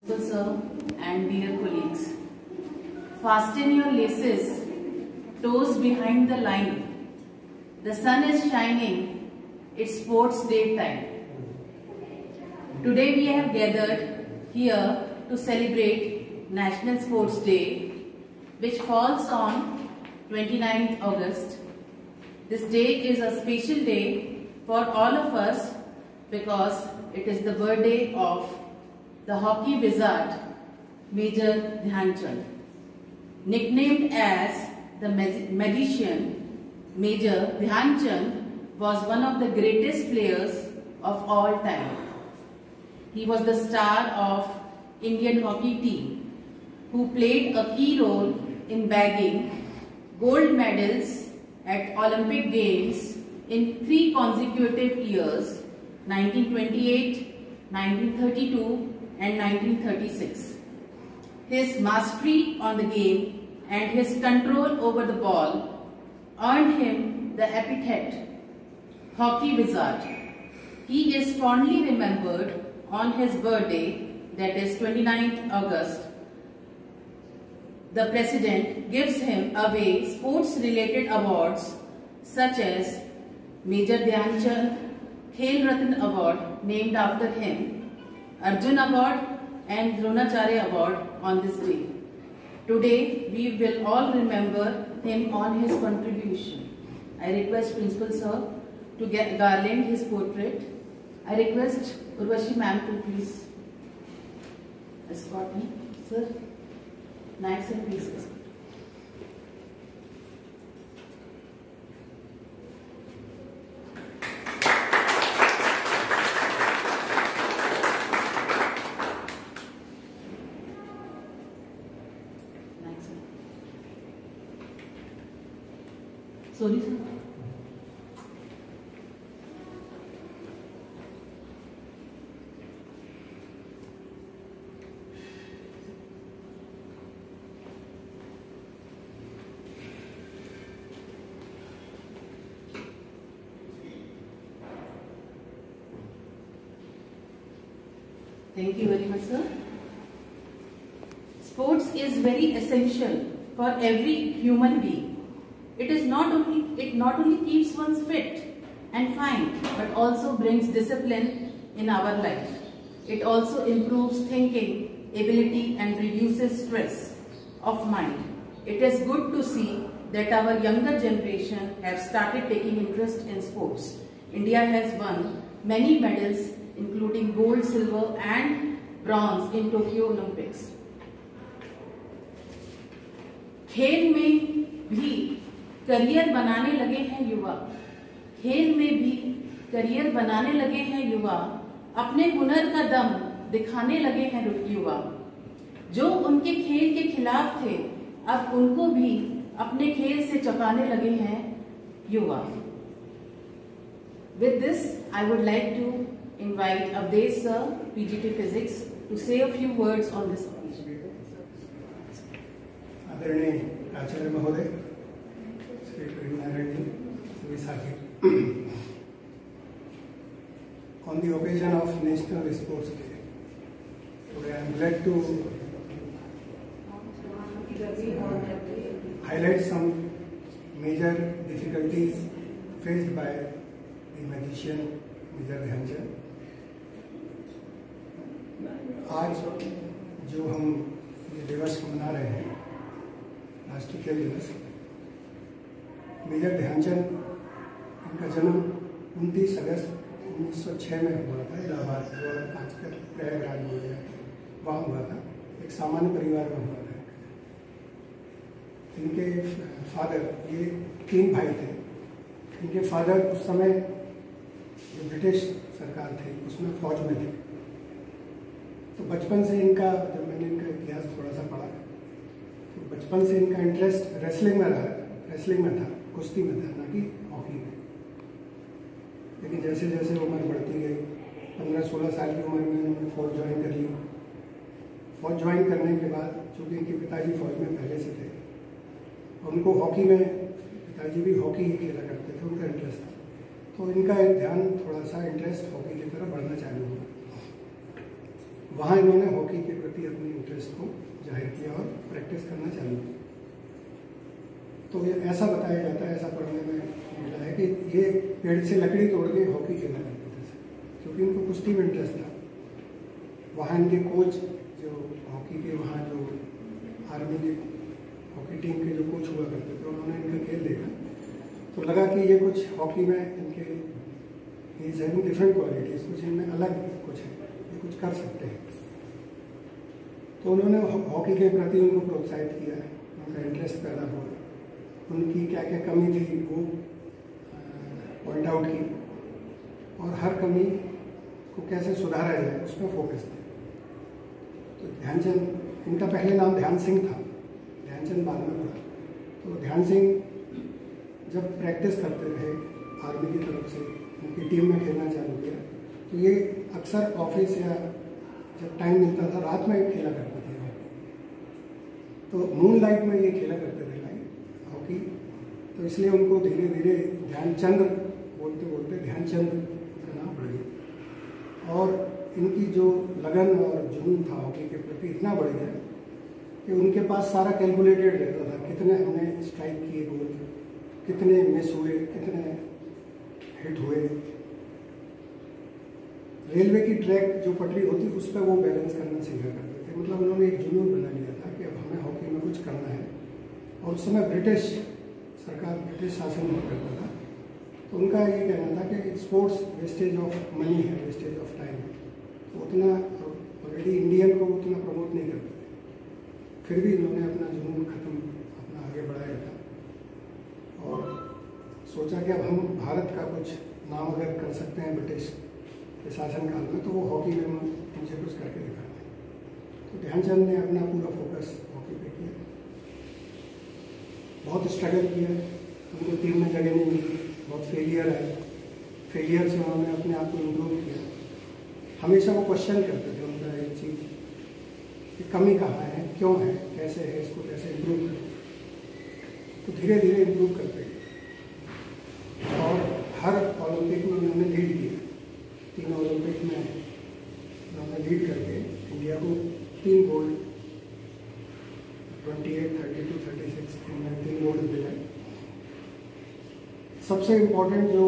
Sir and dear colleagues, fasten your laces, toes behind the line. The sun is shining, it's sports day time. Today we have gathered here to celebrate National Sports Day, which falls on 29th August. This day is a special day for all of us because it is the birthday of the hockey wizard Major Dhyan Chand. Nicknamed as the magician, Major Dhyan Chand was one of the greatest players of all time. He was the star of Indian hockey team who played a key role in bagging gold medals at Olympic Games in 3 consecutive years, 1928, 1932 and 1936. His mastery on the game and his control over the ball earned him the epithet Hockey Wizard. He is fondly remembered on his birthday, that is 29th August. The President gives him away sports-related awards such as Major Dhyan Chand Khel Ratna Award named after him, Arjun Award and Dronacharya Award on this day. Today we will all remember him on his contribution. I request Principal Sir to garland his portrait. I request Urvashi Ma'am to please escort me. Sir, knives and please escort. Sorry, sir. Thank you very much, sir. Sports is very essential for every human being. It not only keeps one fit and fine, but also brings discipline in our life. It also improves thinking ability and reduces stress of mind. It is good to see that our younger generation have started taking interest in sports. India has won many medals including gold, silver and bronze in Tokyo Olympics. खेल में भी career बनाने लगे हैं युवा। खेल में भी करियर बनाने लगे हैं युवा। अपने हुनर का दम दिखाने लगे हैं युवा। जो उनके खेल के खिलाफ थे, अब उनको भी अपने खेल से चौंकाने लगे हैं युवा। With this, I would like to invite Avdesh Sir, PGT Physics, to say a few words on this occasion. आदरणीय आचार्य महोदय, श्री प्रेमनारायण जी, सभी साथी, on the occasion of National Sports Day, today I am glad to highlight some major difficulties faced by the magician Major Dhyan Chand. आज जो हम ये दिवस मना रहे हैं, राष्ट्रीय खेल दिवस, मेजर ध्यानचंद, इनका जन्म 29 अगस्त 1906 में हुआ था इलाहाबाद, जो आजकल प्रयागराज में है, वहाँ हुआ था। एक सामान्य परिवार में हुआ था। इनके फादर, ये 3 भाई थे। इनके फादर उस समय जो ब्रिटिश सरकार थी उसमें फौज में थे। तो बचपन से इनका, जब मैंने इनका इतिहास थोड़ा सा पढ़ा, तो बचपन से इनका इंटरेस्ट रेसलिंग में रहा, रेसलिंग में था, कुश्ती में था, ना कि हॉकी में। लेकिन जैसे जैसे उम्र बढ़ती गई, 15-16 साल की उम्र में इन्होंने फौज ज्वाइन कर ली। फौज ज्वाइन करने के बाद, चूँकि इनके पिताजी फौज में पहले से थे, उनको हॉकी में, पिताजी भी हॉकी ही खेला करते थे, उनका इंटरेस्ट था, तो इनका ध्यान थोड़ा सा इंटरेस्ट हॉकी की तरफ बढ़ना चालू हुआ। वहाँ इन्होंने हॉकी के प्रति अपने इंटरेस्ट को जाहिर किया और प्रैक्टिस करना चालू की। तो ये ऐसा बताया जाता है, ऐसा पढ़ने में मिला है कि ये पेड़ से लकड़ी तोड़ के हॉकी खेला करते थे, क्योंकि उनको कुश्ती में इंटरेस्ट था। वहाँ इनके कोच जो हॉकी के, वहाँ जो आर्मी के हॉकी टीम के जो कोच हुआ करते थे, उन्होंने इनका खेल देखा तो लगा कि ये कुछ हॉकी में इनके इज हैविंग डिफरेंट क्वालिटीज, कुछ इनमें अलग कुछ है, ये कुछ कर सकते हैं। तो उन्होंने हॉकी के प्रति उनको प्रोत्साहित किया, उनका इंटरेस्ट पैदा हुआ, उनकी क्या क्या कमी थी वो पॉइंट आउट की और हर कमी को कैसे सुधारा जाए उसमें फोकस किया। तो ध्यानचंद, इनका पहले नाम ध्यान सिंह था, ध्यानचंद बाद में हुआ। तो ध्यान सिंह जब प्रैक्टिस करते रहे आर्मी की तरफ से, उनकी टीम में खेलना चालू किया, तो ये अक्सर ऑफिस या जब टाइम मिलता था रात में खेला करते थे हॉकी। तो मून लाइट में ये खेला करते थे हॉकी, तो इसलिए उनको धीरे धीरे ध्यानचंद बोलते बोलते ध्यानचंद का नाम बढ़ गया। और इनकी जो लगन और जुनून था हॉकी के प्रति इतना बढ़ गया कि उनके पास सारा कैलकुलेटेड रहता था, कितने हमने स्ट्राइक किए गोल, कितने मिस हुए, कितने हिट हुए। रेलवे की ट्रैक जो पटरी होती उस पर वो बैलेंस करना सीखा करते थे। मतलब उन्होंने एक जुनून बना लिया था कि अब हमें हॉकी में कुछ करना है। और उस समय ब्रिटिश सरकार, ब्रिटिश शासन हुआ करता था, तो उनका ये कहना था कि स्पोर्ट्स वेस्टेज ऑफ मनी है, वेस्टेज ऑफ टाइम है। तो उतना ऑलरेडी इंडियन को उतना प्रमोट नहीं करते थे, फिर भी इन्होंने अपना जुनून अपना आगे बढ़ाया था और सोचा कि अब हम भारत का कुछ नाम अगर कर सकते हैं ब्रिटिश के शासनकाल में, तो वो हॉकी में मुझे कुछ करके दिखाना है। तो ध्यानचंद ने अपना पूरा फोकस हॉकी पे किया, बहुत स्ट्रगल किया, उनको टीम में जगह नहीं मिली, बहुत फेलियर आए, फेलियर से उन्होंने अपने आप को इम्प्रूव किया। हमेशा वो क्वेश्चन करते थे उनका एक चीज़ कि कमी कहाँ है, क्यों है, कैसे है, इसको कैसे इम्प्रूव करें। तो धीरे धीरे इम्प्रूव करते गए और हर ओलंपिक में उन्होंने लीड किया। 3 ओलंपिक में उन्होंने लीड करके इंडिया को 3 गोल्ड, 28, 32, 36 इनमें 3 गोल्ड दिलाए। सबसे इम्पोर्टेंट जो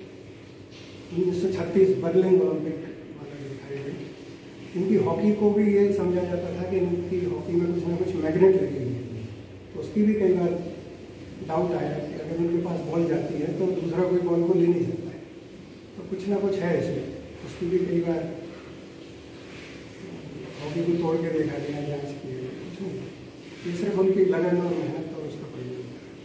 1936 बर्लिन ओलंपिक वाला दिखाई गई, इनकी हॉकी को भी ये समझा जाता था कि इनकी हॉकी में कुछ ना कुछ मैग्नेट लगी हुई है। तो उसकी भी कई बार डाउट आया कि अगर उनके पास बॉल जाती है तो दूसरा कोई बॉल को ले नहीं सकता है, तो कुछ ना कुछ है इसमें। उसकी भी कई बार हॉकी को तोड़ के देखा गया, जांच की गई, कुछ नहीं। ये सिर्फ उनकी लगन और मेहनत और उसका परिणाम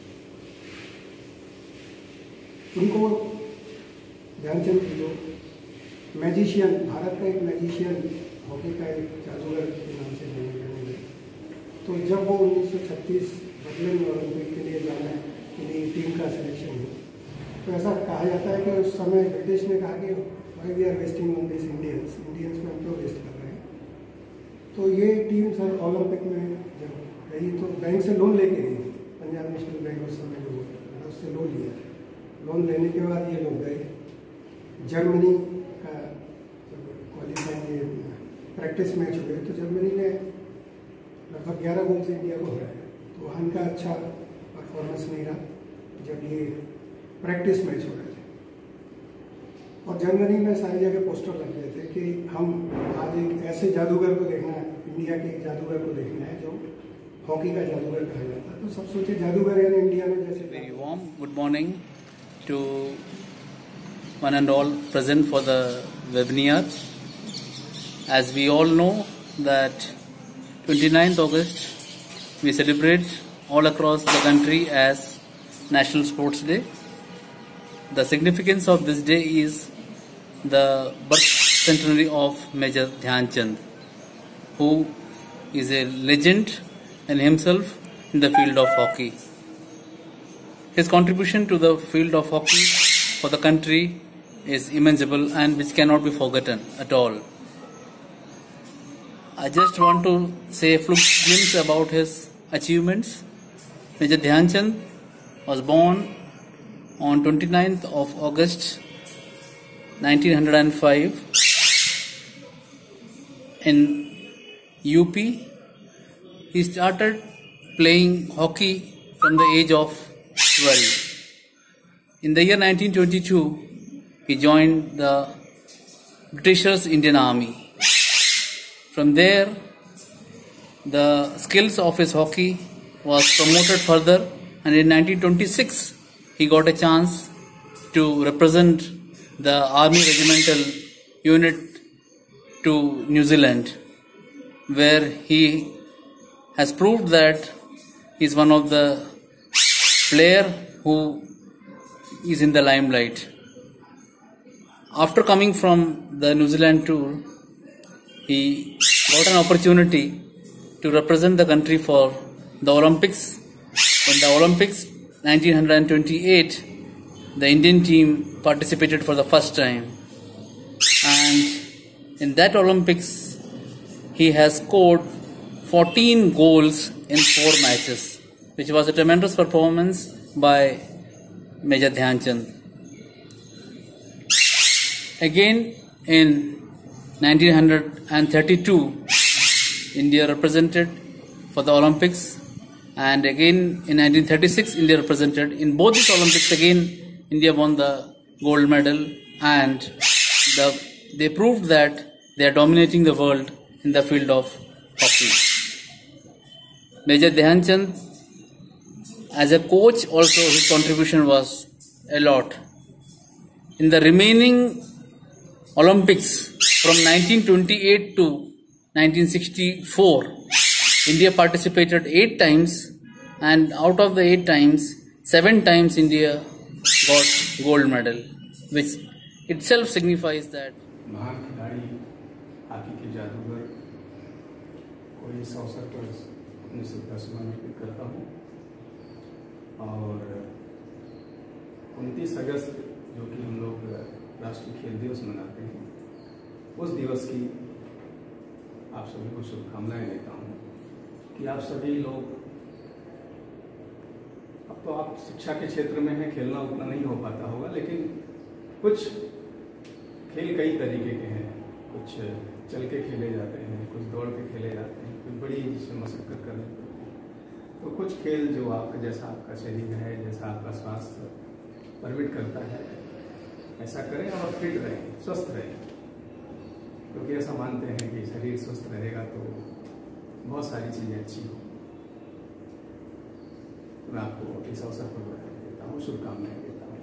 था। उनको ध्यानचंद की जो मैजिशियन, भारत का एक मैजिशियन, हॉकी का एक जादूगर के नाम से जाने जाने लगे। तो जब वो 1936 बर्लिन ओलंपिक के लिए जाना के लिए टीम का सिलेक्शन हुआ, तो ऐसा कहा जाता है कि उस समय ब्रिटिश ने कहा कि why we are wasting on this Indians में हम क्यों वेस्ट कर रहे हैं। तो ये टीम सर ओलंपिक में जब गई तो बैंक से लोन लेके गई, पंजाब नेशनल बैंक उस समय जो हुआ था उससे लोन लिया। लोन लेने के बाद ये लोग गए जर्मनी का, जब क्वालिफाइंग प्रैक्टिस मैच हुए तो जर्मनी ने लगभग 11 गोल से इंडिया को हराया। तो वहाँ इनका अच्छा परफॉर्मेंस नहीं रहा जब ये प्रैक्टिस मैच हो रहे थे। और जर्मनी में सारी जगह पोस्टर लग गए थे कि हम आज एक ऐसे जादूगर को देखना है, इंडिया के एक जादूगर को देखना है जो हॉकी का जादूगर कहा जाता है। तो सब सोचे जादूगर यानी इंडिया में जैसे। Very warm good morning to one and all present for the webinar. As we all know that 29th August we celebrate all across the country as National Sports Day. The significance of this day is the birth centenary of Major Dhyan Chand, who is a legend in himself in the field of hockey. His contribution to the field of hockey for the country is immeasurable and which cannot be forgotten at all. I just want to say a few glimpse about his achievements. Major Dhyan Chand was born on 29th of August 1905 in UP. He started playing hockey from the age of 12. In the year 1922, he joined the Britishers' Indian Army. From there, the skills of his hockey was promoted further, and in 1926, he got a chance to represent the Army Regimental Unit to New Zealand, where he has proved that he is one of the player who is in the limelight. After coming from the New Zealand tour, he got an opportunity to represent the country for the Olympics. In the Olympics 1928, the Indian team participated for the first time, and in that Olympics he has scored 14 goals in 4 matches, which was a tremendous performance by Major Dhyan Chand. Again in 1932, India represented for the Olympics, and again in 1936 India represented. In both these Olympics again India won the gold medal, and they proved that they are dominating the world in the field of hockey. Major Dhyan Chand, as a coach also, his contribution was a lot. In the remaining Olympics from 1928 to 1964, India participated 8 times, and out of the 8 times, 7 times India got gold medal, which itself signifies that महान खिलाड़ी hockey के जादूगर को इस अवसर पर अपनी श्रद्धा सुमन अर्पित करता हूँ। और 29 अगस्त जो कि हम लोग राष्ट्रीय खेल दिवस मनाते हैं, उस दिवस की आप सभी को शुभकामनाएं देता हूँ कि आप सभी लोग, अब तो आप शिक्षा के क्षेत्र में हैं, खेलना उतना नहीं हो पाता होगा, लेकिन कुछ खेल कई तरीके के हैं। कुछ चल के खेले जाते हैं, कुछ दौड़ के खेले जाते हैं, कुछ बड़ी जिसमें मशक्कत करनी पड़ती है। तो कुछ खेल जो आपका जैसा आपका शरीर है, जैसा आपका स्वास्थ्य परमिट करता है, ऐसा करें और फिट रहें, स्वस्थ रहें, क्योंकि ऐसा मानते हैं कि शरीर स्वस्थ रहेगा तो बहुत सारी चीज़ें अच्छी हो। मैं आपको इस अवसर पर बधाई देता हूँ, शुभकामनाएं देता हूँ।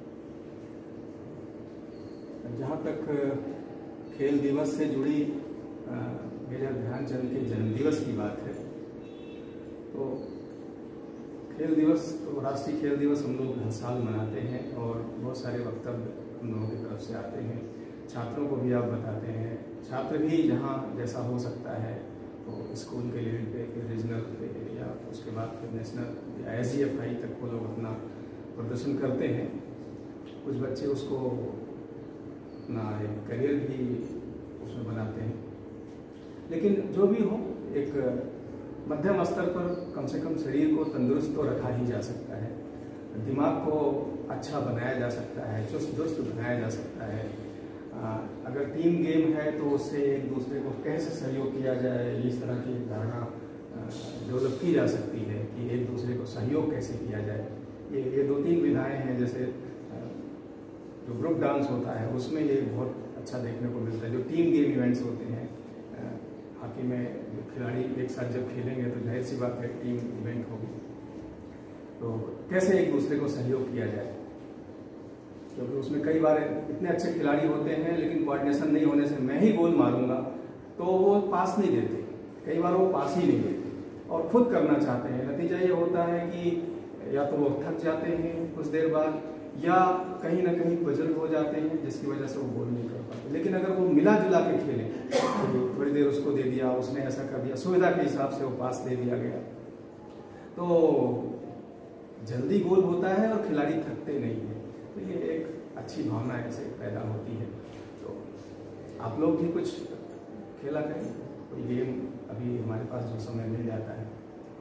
जहाँ तक खेल दिवस से जुड़ी मेजर ध्यानचंद के जन्मदिवस की बात है, तो खेल दिवस तो राष्ट्रीय खेल दिवस हम लोग हर साल मनाते हैं और बहुत सारे वक्तव्य हम लोगों की तरफ से आते हैं। छात्रों को भी आप बताते हैं, छात्र भी जहाँ जैसा हो सकता है तो स्कूल के लेवल पे, फिर रीजनल पे, या उसके बाद फिर नेशनल या SGFI तक वो लोग अपना प्रदर्शन करते हैं। कुछ बच्चे उसको अपना एक करियर भी उसमें बनाते हैं, लेकिन जो भी हो, एक मध्यम स्तर पर कम से कम शरीर को तंदुरुस्त तो रखा ही जा सकता है, दिमाग को अच्छा बनाया जा सकता है, चुस्त दुरुस्त बनाया जा सकता है। अगर टीम गेम है तो उससे एक दूसरे को कैसे सहयोग किया जाए, इस तरह की धारणा डेवलप की जा सकती है कि एक दूसरे को सहयोग कैसे किया जाए। ये 2-3 विधाएं हैं। जैसे जो ग्रुप डांस होता है उसमें ये बहुत अच्छा देखने को मिलता है। जो टीम गेम इवेंट्स होते हैं हॉकी में, जो खिलाड़ी एक साथ जब खेलेंगे तो जाहिर सी बात है टीम इवेंट होगी, तो कैसे एक दूसरे को सहयोग किया जाए, क्योंकि उसमें कई बार इतने अच्छे खिलाड़ी होते हैं लेकिन कोऑर्डिनेशन नहीं होने से मैं ही गोल मारूंगा तो वो पास नहीं देते, कई बार वो पास ही नहीं देते और खुद करना चाहते हैं। नतीजा ये होता है कि या तो वो थक जाते हैं कुछ देर बाद, या कहीं ना कहीं बुजुर्ग हो जाते हैं जिसकी वजह से वो गोल नहीं कर पाते। लेकिन अगर वो मिला जुला के खेलें, तो थोड़ी देर उसको दे दिया, उसने ऐसा कर दिया, सुविधा के हिसाब से वो पास दे दिया गया, तो जल्दी गोल होता है और खिलाड़ी थकते नहीं है। तो ये एक अच्छी भावना ऐसे पैदा होती है। तो आप लोग भी कुछ खेला करें, कोई गेम अभी हमारे पास जो समय मिल जाता है।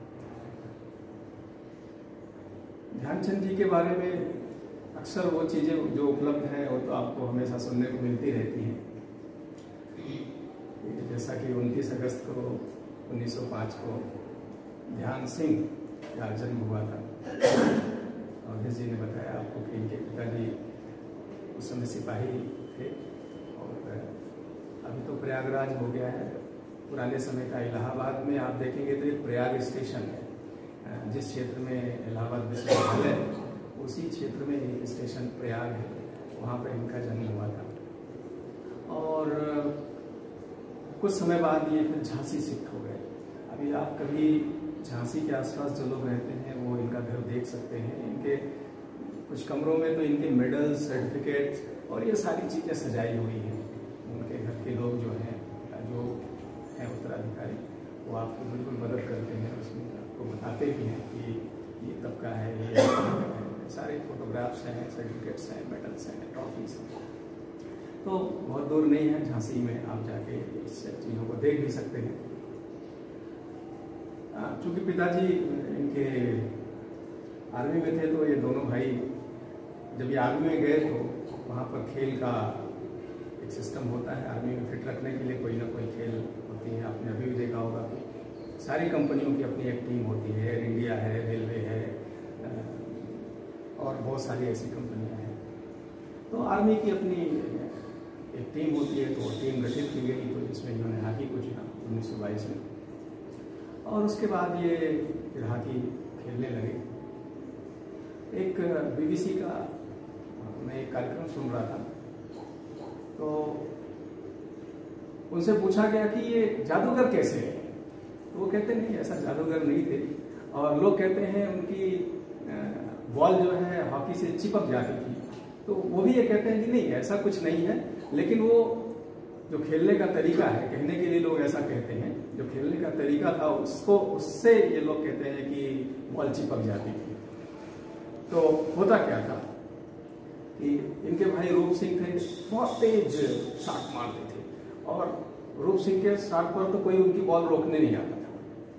ध्यानचंद जी के बारे में अक्सर वो चीज़ें जो उपलब्ध हैं वो तो आपको हमेशा सुनने को मिलती रहती हैं। जैसा कि 29 अगस्त को 1905 को ध्यान सिंह का जन्म हुआ था। अवधेश जी ने बताया आपको कि इनके पिताजी उस समय सिपाही थे और अभी तो प्रयागराज हो गया है। पुराने समय का इलाहाबाद में आप देखेंगे तो एक प्रयाग स्टेशन है। जिस क्षेत्र में इलाहाबाद विश्वविद्यालय उसी क्षेत्र में एक स्टेशन प्रयाग है, वहाँ पर इनका जन्म हुआ था। और कुछ समय बाद ये फिर झांसी शिफ्ट हो गए। अभी आप कभी झांसी के आसपास जो लोग रहते हैं वो इनका घर देख सकते हैं। इनके कुछ कमरों में तो इनके मेडल, सर्टिफिकेट और ये सारी चीज़ें सजाई हुई हैं। उनके घर के लोग जो हैं, जो हैं उत्तराधिकारी, वो आपको बिल्कुल मदद करते हैं, उसमें आपको बताते भी हैं कि ये तब का है, ये सारे फोटोग्राफ्स हैं, सर्टिफिकेट्स हैं, मेडल्स हैं, ट्रॉफीज हैं। तो बहुत दूर नहीं है, झांसी में आप जाके इस चीज़ों को देख भी सकते हैं। चूँकि पिताजी इनके आर्मी में थे तो ये दोनों भाई जब ये आर्मी में गए तो वहाँ पर खेल का एक सिस्टम होता है। आर्मी में फिट रखने के लिए कोई ना कोई खेल होती है। आपने अभी भी देखा होगा कि सारी कंपनियों की अपनी एक टीम होती है। एयर इंडिया है, रेलवे है और बहुत सारी ऐसी कंपनियां हैं। तो आर्मी की अपनी एक टीम होती है, तो टीम गठित की गई, तो जिसमें इन्होंने हॉकी को चुना 1922 में। और उसके बाद ये फिर हॉकी खेलने लगे। एक BBC का मैं एक कार्यक्रम सुन रहा था, तो उनसे पूछा गया कि ये जादूगर कैसे है। तो वो कहते नहीं, ऐसा जादूगर नहीं थे। और लोग कहते हैं उनकी बॉल जो है हॉकी से चिपक जाती थी। तो वो भी ये कहते हैं कि नहीं, ऐसा कुछ नहीं है, लेकिन वो जो खेलने का तरीका है, कहने के लिए लोग ऐसा कहते हैं, जो खेलने का तरीका था उससे ये लोग कहते हैं कि बॉल चिपक जाती थी। तो होता क्या था कि इनके भाई रूप सिंह थे, बहुत तेज शॉट मारते थे और रूप सिंह के शॉट पर तो कोई उनकी बॉल रोकने नहीं आता था।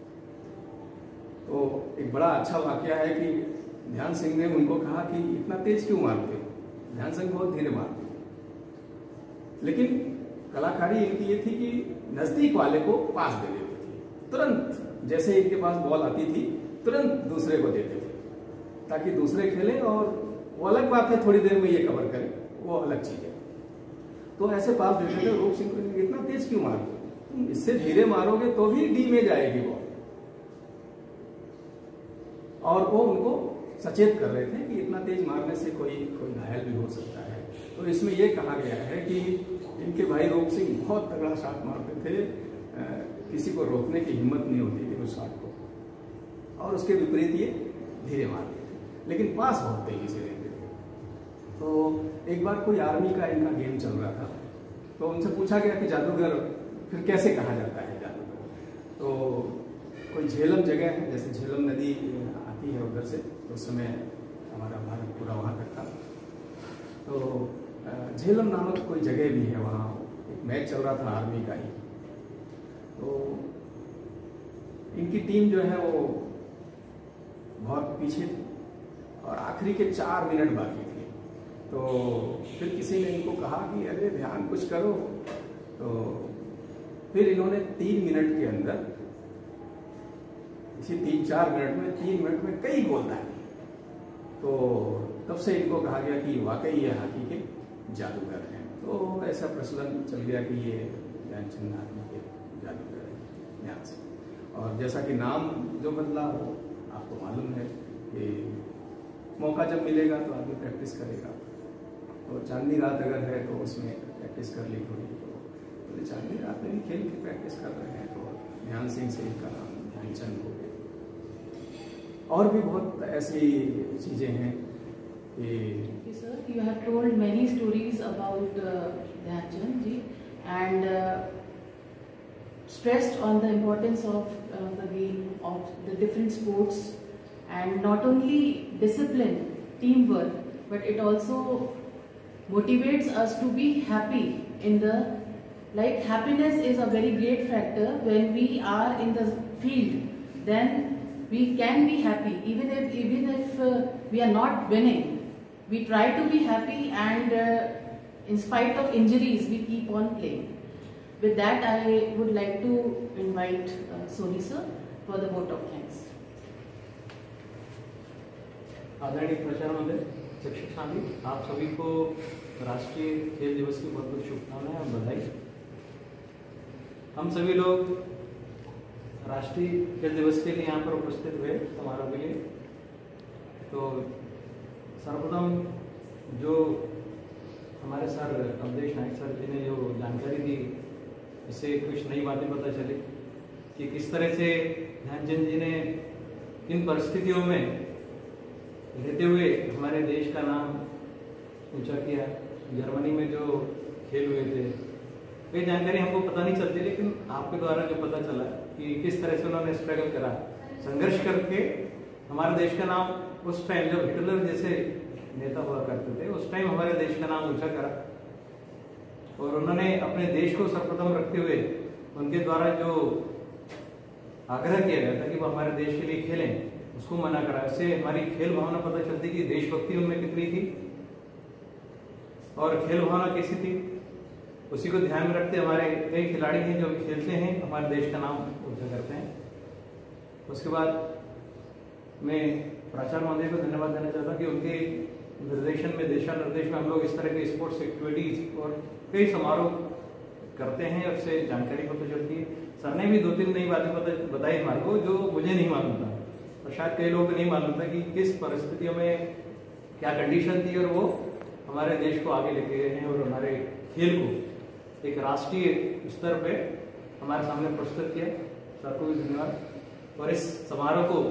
तो एक बड़ा अच्छा वाकया है कि ध्यान सिंह ने उनको कहा कि इतना तेज क्यों मारते हो। ध्यान सिंह बहुत धीरे मारते थे, लेकिन कलाकारी इनकी ये थी कि नजदीक वाले को पास दे देते थे। तुरंत जैसे इनके पास बॉल आती थी तुरंत दूसरे को देते थे, ताकि दूसरे खेलें। और वो अलग बात है, थोड़ी देर में ये कवर करें, वो अलग चीज है। तो ऐसे पास देते थे। रूप सिंह को इतना तेज क्यों मारते हो, तुम इससे धीरे मारोगे तो भी डी में जाएगी बॉल। और वो उनको सचेत कर रहे थे कि इतना तेज मारने से कोई घायल भी हो सकता है। तो इसमें ये कहा गया है कि इनके भाई रूप सिंह बहुत तगड़ा शॉट मारते थे, किसी को रोकने की हिम्मत नहीं होती थी उस शॉट को। और उसके विपरीत ये धीरे मारते थे, लेकिन पास बहुत तेजी से देते थे। तो एक बार कोई आर्मी का इनका गेम चल रहा था, तो उनसे पूछा गया कि जादूगर फिर कैसे कहा जाता है जादूगर। तो कोई झेलम जगह है, जैसे झेलम नदी आती है उधर से, तो उस समय हमारा भारत पूरा वहाँ तक था। तो झेलम नामक कोई जगह भी है, वहाँ एक मैच चल रहा था आर्मी का ही। तो इनकी टीम जो है वो बहुत पीछे थी और आखिरी के 4 मिनट बाकी थे। तो फिर किसी ने इनको कहा कि अरे ध्यान कुछ करो। तो फिर इन्होंने 3 मिनट के अंदर, इसी 3-4 मिनट में, 3 मिनट में कई गोल डाले। तो तब से इनको कहा गया कि वाकई ये हॉकी के जादूगर हैं। तो ऐसा प्रचलन चल गया कि ये ध्यानचंद हॉकी के जादूगर हैं ध्यान से। और जैसा कि नाम जो बदला हो, आपको मालूम है कि मौका जब मिलेगा तो आगे प्रैक्टिस करेगा। तो चांदनी रात अगर है तो उसमें प्रैक्टिस कर ली थोड़ी। तो चांदनी रात में भी खेल की प्रैक्टिस कर रहे हैं। तो ध्यान सिंह से इनका नाम ध्यानचंद हो गया। और भी बहुत ऐसी चीजें हैं कि Sir, you have told many stories about Dhyanchand ji and stressed on the importance of the game, of the different sports, and not only discipline, teamwork, but it also motivates us to be happy in the, like happiness is a very great factor when we are in the field. Then we can be happy even if we are not winning. We try to be happy, and in spite of injuries we keep on playing. With that, I would like to invite Soni sir for the vote of thanks. आदरणीय प्राचार्य महोदय, शिक्षक साथी, आप सभी को राष्ट्रीय खेल दिवस की बहुत बहुत शुभकामनाएं और बधाई। हम सभी लोग राष्ट्रीय खेल दिवस के लिए यहाँ पर उपस्थित हुए समारोह के लिए। तो सर्वप्रथम जो हमारे सर अवधेश नायक सर जी ने जो जानकारी दी, इससे कुछ नई बातें पता चली कि किस तरह से ध्यानचंद जी ने किन परिस्थितियों में रहते हुए हमारे देश का नाम ऊंचा किया। जर्मनी में जो खेल हुए थे, ये जानकारी हमको पता नहीं चलती, लेकिन आपके द्वारा जो पता चला कि किस तरह से उन्होंने स्ट्रगल करा, संघर्ष करके हमारे देश का नाम, उस टाइम जब हिटलर जैसे नेता हुआ करते थे, उस टाइम हमारे देश का नाम ऊंचा करा। और उन्होंने अपने देश को सर्वप्रथम रखते हुए उनके द्वारा जो आग्रह किया गया था कि वो हमारे देश के लिए खेलें, उसको मना करा। इससे हमारी खेल भावना पता चलती कि देशभक्ति उनमें कितनी थी और खेल भावना कैसी थी। उसी को ध्यान में रखते हमारे कई खिलाड़ी हैं जो खेलते हैं, हमारे देश का नाम ऊंचा करते हैं। उसके बाद मैं प्राचार्य महोदय को धन्यवाद देना चाहता हूँ कि उनके निर्देशन में, दिशा निर्देश में हम लोग इस तरह के स्पोर्ट्स एक्टिविटीज और कई समारोह करते हैं और उससे जानकारी पता चलती है। सर ने भी 2-3 नई बातें बताई हमारे को जो मुझे नहीं मालूम था, और शायद कई लोगों को नहीं मालूम था कि किस परिस्थितियों में क्या कंडीशन थी, और वो हमारे देश को आगे लेके गए हैं और हमारे खेल को एक राष्ट्रीय स्तर पे हमारे सामने प्रस्तुत किया। सर को भी धन्यवाद। और इस समारोह को,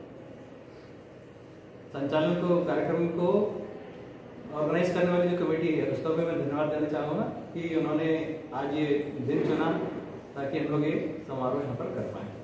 संचालन को, कार्यक्रम को ऑर्गेनाइज करने वाली जो कमेटी है, उसका भी मैं धन्यवाद देना चाहूँगा कि उन्होंने आज ये दिन चुना ताकि हम लोग ये समारोह यहाँ पर कर पाएं।